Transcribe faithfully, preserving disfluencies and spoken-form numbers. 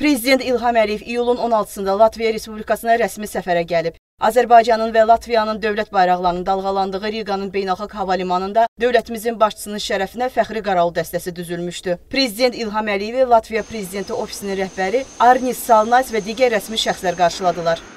Prezident İlham Əliyev iyulun on altısında Latviya Respublikasına rəsmi səfərə gəlib. Azərbaycanın və Latviyanın dövlət bayraqlarının dalğalandığı Riqanın beynəlxalq hava limanında dövlətimizin başçısının şərəfinə fəxri qaravul dəstəsi düzülmüşdü. Prezident İlham Əliyevi Latviya Prezidenti ofisinin rəhbəri Arnis Salnas və digər rəsmi şəxslər qarşıladılar.